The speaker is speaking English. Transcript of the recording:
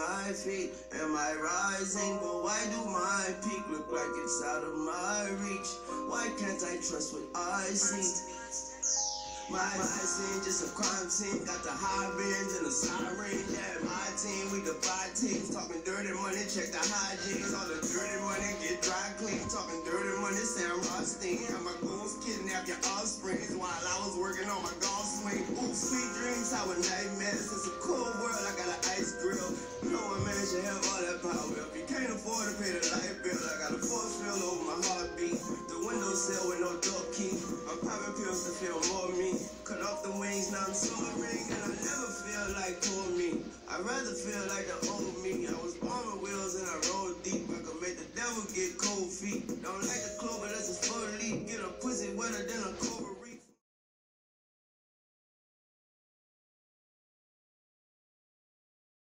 my feet. Am I rising? But why do my peak look like it's out of my reach? Why can't I trust what I see? My scene, just a crime scene. Got the high bins and the siren. Yeah, my team, we divide teams. Talking dirty money, check the hygiene. All the dirty money, get dry clean. Talking dirty money, Sam Rothstein. Have my goons kidnap your offsprings while I was working on my golf swing. Ooh, sweet dreams, how a nightmares. It's a cool world, I got an ice grill. No one man should have all that power. If you can't afford to pay the light bill, I got a force field over my heartbeat. The windowsill with no door key. I'm popping pills to feel more me. Cut off the wings, now I'm soaring, and I never feel like cool me. I'd rather feel like the old me. I was born with wheels and I rode deep. I could make the devil get cold feet. Don't like the clover, that's a full leaf. Get a pussy wetter than a cobra.